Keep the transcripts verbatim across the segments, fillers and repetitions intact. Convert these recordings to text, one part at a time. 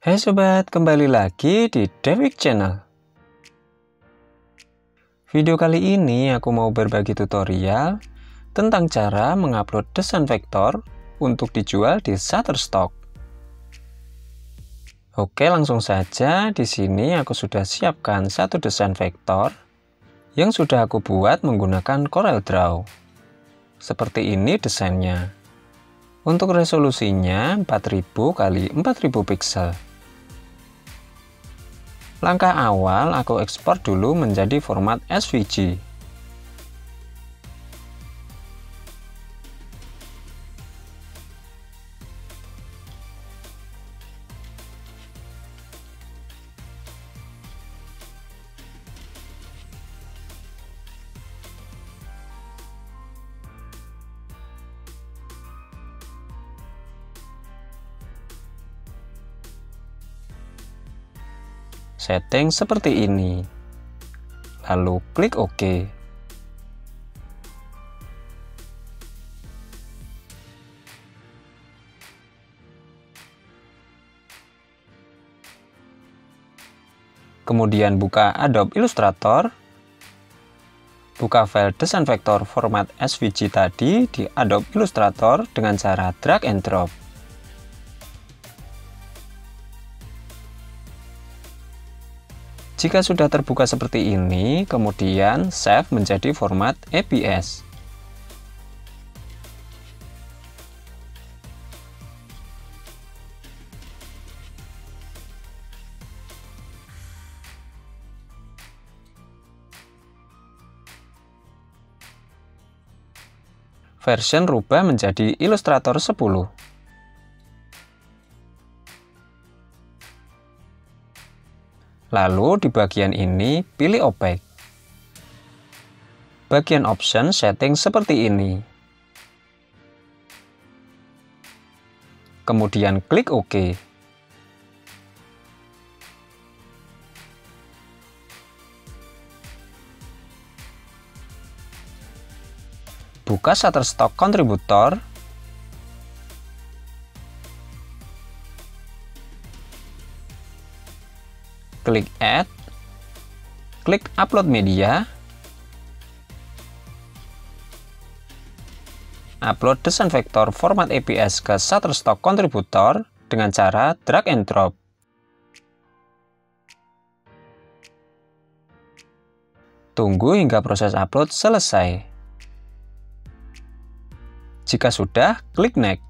Hai sobat, kembali lagi di Dewik Channel. Video kali ini aku mau berbagi tutorial tentang cara mengupload desain vektor untuk dijual di Shutterstock. Oke, langsung saja. Di sini aku sudah siapkan satu desain vektor yang sudah aku buat menggunakan CorelDRAW. Seperti ini desainnya. Untuk resolusinya empat ribu kali empat ribu piksel. Langkah awal aku ekspor dulu menjadi format S V G. Setting seperti ini, lalu klik OK. Kemudian buka Adobe Illustrator, buka file desain vektor format S V G tadi di Adobe Illustrator dengan cara drag and drop. Jika sudah terbuka seperti ini, kemudian save menjadi format A P S. Version rubah menjadi Illustrator sepuluh. Lalu di bagian ini pilih opaque. Bagian option setting seperti ini. Kemudian klik OK. Buka Shutterstock Contributor. Klik Add, klik Upload Media, upload desain vektor format A P S ke Shutterstock Contributor dengan cara drag and drop. Tunggu hingga proses upload selesai. Jika sudah, klik Next.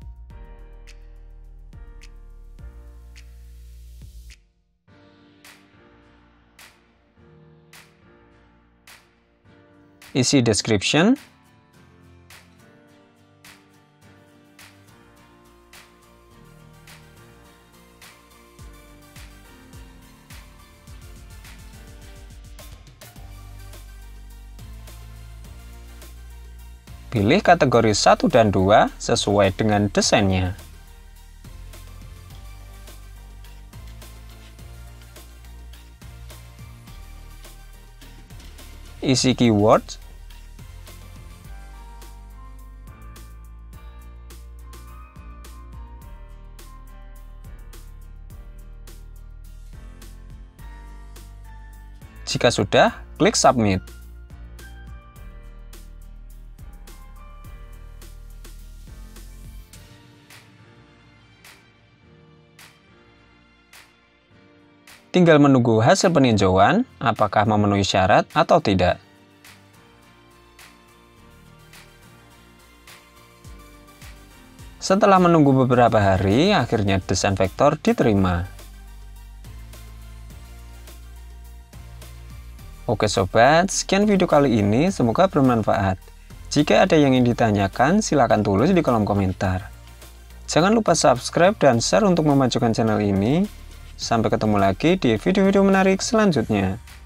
Isi description, pilih kategori satu dan dua sesuai dengan desainnya. Isi keyword, jika sudah, klik Submit. Tinggal menunggu hasil peninjauan, apakah memenuhi syarat atau tidak. Setelah menunggu beberapa hari, akhirnya desain vektor diterima. Oke sobat, sekian video kali ini, semoga bermanfaat. Jika ada yang ingin ditanyakan, silakan tulis di kolom komentar. Jangan lupa subscribe dan share untuk memajukan channel ini. Sampai ketemu lagi di video-video menarik selanjutnya.